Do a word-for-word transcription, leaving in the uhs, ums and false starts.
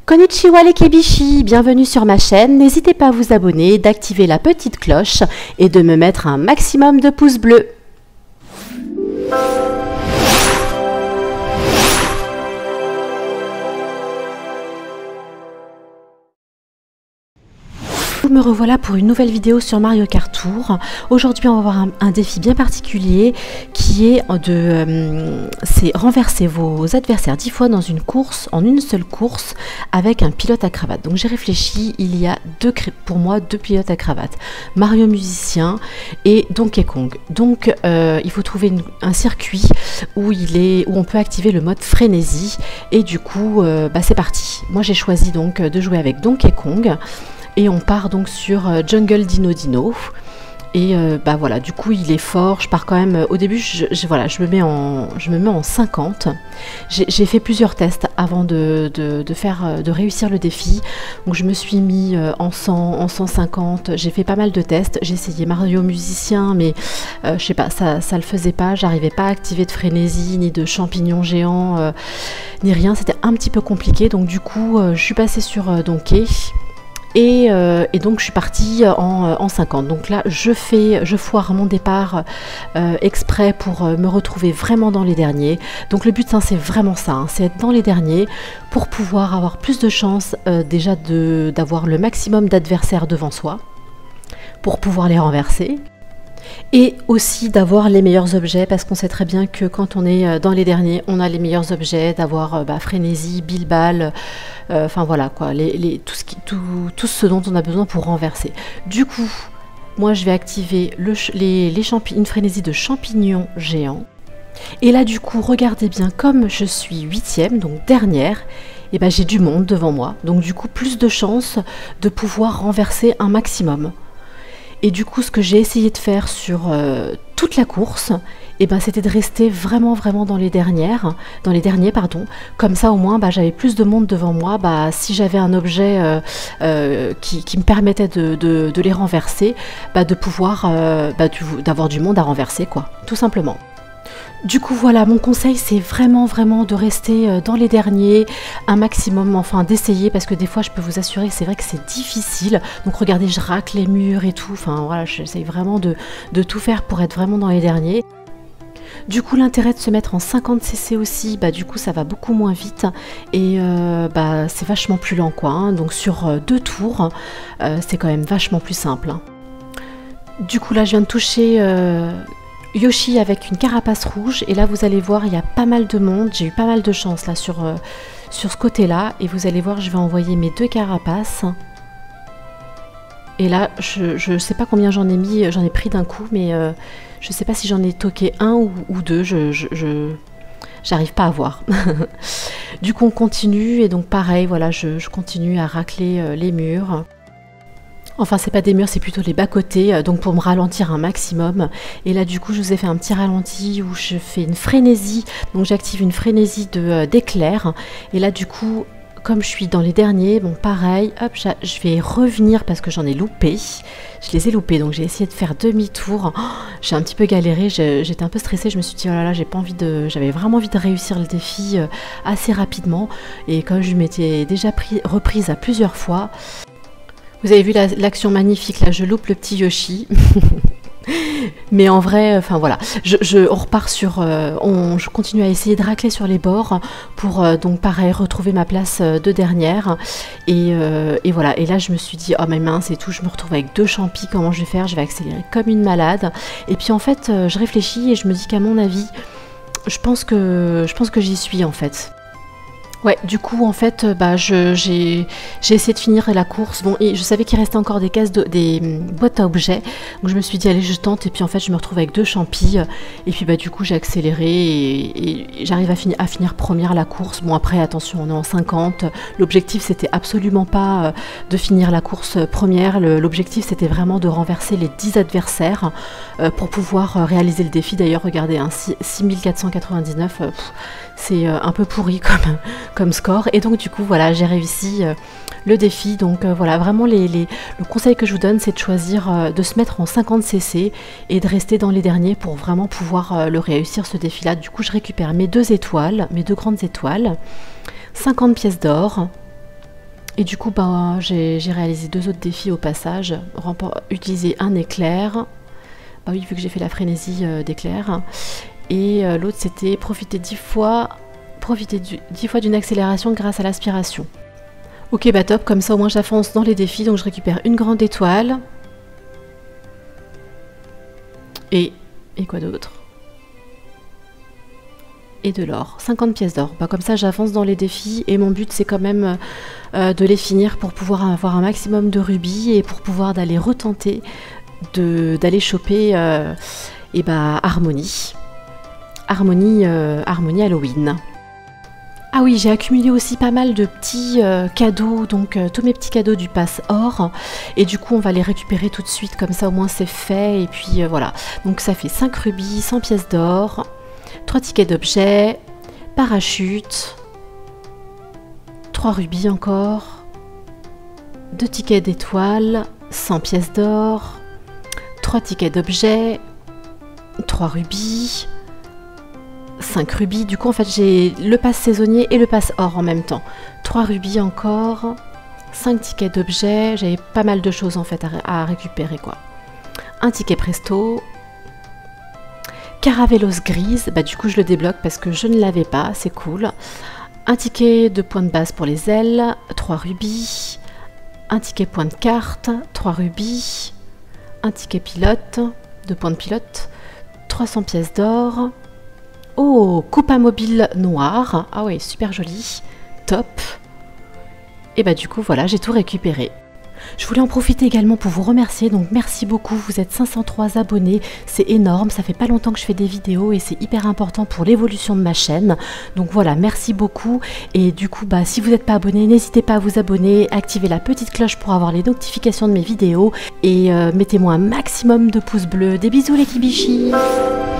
Konnichiwa les Kebishi, bienvenue sur ma chaîne, n'hésitez pas à vous abonner, d'activer la petite cloche et de me mettre un maximum de pouces bleus. Me revoilà pour une nouvelle vidéo sur Mario Kart Tour. Aujourd'hui on va voir un, un défi bien particulier qui est de euh, c'est renverser vos adversaires dix fois dans une course, en une seule course, avec un pilote à cravate. Donc j'ai réfléchi, il y a deux, pour moi deux pilotes à cravate, Mario Musicien et Donkey Kong. Donc euh, il faut trouver une, un circuit où, il est, où on peut activer le mode frénésie et du coup euh, bah, c'est parti. Moi j'ai choisi donc de jouer avec Donkey Kong. Et on part donc sur euh, Jungle Dino Dino. Et euh, bah voilà, du coup il est fort. Je pars quand même. Euh, au début, je, je, voilà, je me mets en, je me mets en cinquante. J'ai fait plusieurs tests avant de, de, de faire, de réussir le défi. Donc je me suis mis euh, en cent, en cent cinquante. J'ai fait pas mal de tests. J'ai essayé Mario Musicien, mais euh, je sais pas, ça, ça le faisait pas. J'arrivais pas à activer de frénésie, ni de champignons géants, euh, ni rien. C'était un petit peu compliqué. Donc du coup, euh, je suis passée sur euh, Donkey. Et, euh, et donc je suis partie en, en cinquante. Donc là je fais, je foire mon départ euh, exprès pour euh, me retrouver vraiment dans les derniers. Donc le but hein, c'est vraiment ça, hein, c'est être dans les derniers pour pouvoir avoir plus de chances euh, déjà d'avoir le maximum d'adversaires devant soi, pour pouvoir les renverser. Et aussi d'avoir les meilleurs objets, parce qu'on sait très bien que quand on est dans les derniers, on a les meilleurs objets, d'avoir bah, frénésie, bilbal, euh, enfin voilà quoi, les, les, tout, ce qui, tout, tout ce dont on a besoin pour renverser. Du coup, moi je vais activer le, les, les une frénésie de champignons géants. Et là du coup, regardez bien, comme je suis huitième, donc dernière, et ben, j'ai du monde devant moi. Donc du coup, plus de chances de pouvoir renverser un maximum. Et du coup, ce que j'ai essayé de faire sur euh, toute la course, eh ben, c'était de rester vraiment, vraiment dans les dernières, dans les derniers, pardon. Comme ça, au moins, bah, j'avais plus de monde devant moi. Bah, si j'avais un objet euh, euh, qui, qui me permettait de, de, de les renverser, bah, de pouvoir, euh, bah, d'avoir du monde à renverser, quoi, tout simplement. Du coup voilà, mon conseil c'est vraiment vraiment de rester dans les derniers un maximum, enfin d'essayer, parce que des fois je peux vous assurer que c'est vrai que c'est difficile. Donc regardez, je racle les murs et tout, enfin voilà, j'essaye vraiment de, de tout faire pour être vraiment dans les derniers. Du coup l'intérêt de se mettre en cinquante C C aussi, bah du coup ça va beaucoup moins vite et euh, bah c'est vachement plus lent quoi, hein. Donc sur euh, deux tours euh, c'est quand même vachement plus simple, hein. Du coup là je viens de toucher euh, Yoshi avec une carapace rouge et là vous allez voir il y a pas mal de monde, j'ai eu pas mal de chance là sur, euh, sur ce côté là et vous allez voir je vais envoyer mes deux carapaces et là je ne sais pas combien j'en ai mis, j'en ai pris d'un coup mais euh, je sais pas si j'en ai toqué un ou, ou deux, je, je, je j'arrive pas à voir. Du coup on continue et donc pareil voilà je, je continue à racler euh, les murs. Enfin c'est pas des murs, c'est plutôt les bas-côtés, donc pour me ralentir un maximum. Et là du coup je vous ai fait un petit ralenti où je fais une frénésie, donc j'active une frénésie d'éclair. Et là du coup, comme je suis dans les derniers, bon pareil, hop, je vais revenir parce que j'en ai loupé. Je les ai loupés, donc j'ai essayé de faire demi-tour. Oh, j'ai un petit peu galéré, j'étais un peu stressée, je me suis dit oh là là, j'ai pas envie de, j'avais vraiment envie de réussir le défi assez rapidement. Et comme je m'étais déjà pris, reprise à plusieurs fois, vous avez vu l'action la, magnifique, là je loupe le petit Yoshi. Mais en vrai, enfin voilà, je, je, on repart sur, euh, on, je continue à essayer de racler sur les bords pour euh, donc pareil retrouver ma place euh, de dernière. Et, euh, et voilà, et là je me suis dit, oh mes mains c'est tout, je me retrouve avec deux champis, comment je vais faire? Je vais accélérer comme une malade. Et puis en fait, euh, je réfléchis et je me dis qu'à mon avis, je pense que, je pense que j'y suis en fait. Ouais, du coup, en fait, bah, j'ai essayé de finir la course. Bon, et je savais qu'il restait encore des cases, de, des boîtes à objets. Donc, je me suis dit, allez, je tente. Et puis, en fait, je me retrouve avec deux champis. Et puis, bah, du coup, j'ai accéléré et, et j'arrive à, fini, à finir première la course. Bon, après, attention, on est en cinquante. L'objectif, c'était absolument pas de finir la course première. L'objectif, c'était vraiment de renverser les dix adversaires euh, pour pouvoir réaliser le défi. D'ailleurs, regardez, hein, six mille quatre cent quatre-vingt-dix-neuf, euh, c'est euh, un peu pourri comme, comme score. Et donc, du coup, voilà, j'ai réussi euh, le défi. Donc, euh, voilà, vraiment, les, les, le conseil que je vous donne, c'est de choisir, euh, de se mettre en cinquante C C et de rester dans les derniers pour vraiment pouvoir euh, le réussir, ce défi-là. Du coup, je récupère mes deux étoiles, mes deux grandes étoiles, cinquante pièces d'or. Et du coup, bah, j'ai réalisé deux autres défis au passage. Utiliser un éclair. Bah oui, vu que j'ai fait la frénésie euh, d'éclair. Et euh, l'autre, c'était profiter dix fois, profiter du, dix fois d'une accélération grâce à l'aspiration. Ok, bah top, comme ça au moins j'avance dans les défis. Donc je récupère une grande étoile. Et, et quoi d'autre? Et de l'or, cinquante pièces d'or. Bah, comme ça j'avance dans les défis et mon but c'est quand même euh, de les finir pour pouvoir avoir un maximum de rubis et pour pouvoir d'aller retenter d'aller choper euh, et bah, Harmonie. Harmonie, euh, Harmonie Halloween. Ah oui, j'ai accumulé aussi pas mal de petits euh, cadeaux, donc euh, tous mes petits cadeaux du pass or. Et du coup, on va les récupérer tout de suite, comme ça au moins c'est fait. Et puis euh, voilà, donc ça fait cinq rubis, cent pièces d'or. trois tickets d'objets, parachute, trois rubis encore, deux tickets d'étoiles, cent pièces d'or, trois tickets d'objets, trois rubis, cinq rubis. Du coup, en fait, j'ai le pass saisonnier et le pass or en même temps. trois rubis encore, cinq tickets d'objets. J'avais pas mal de choses en fait à, à récupérer quoi. Un ticket presto. Caravellos grise, bah du coup je le débloque parce que je ne l'avais pas, c'est cool. Un ticket de point de base pour les ailes, trois rubis. Un ticket point de carte, trois rubis. Un ticket pilote, deux points de pilote, trois cents pièces d'or. Oh, coupe à mobile noir, ah ouais, super joli, top. Et bah du coup voilà, j'ai tout récupéré. Je voulais en profiter également pour vous remercier, donc merci beaucoup, vous êtes cinq cent trois abonnés, c'est énorme, ça fait pas longtemps que je fais des vidéos et c'est hyper important pour l'évolution de ma chaîne. Donc voilà, merci beaucoup et du coup, bah, si vous n'êtes pas abonné, n'hésitez pas à vous abonner, activez la petite cloche pour avoir les notifications de mes vidéos et euh, mettez-moi un maximum de pouces bleus. Des bisous les kibichis.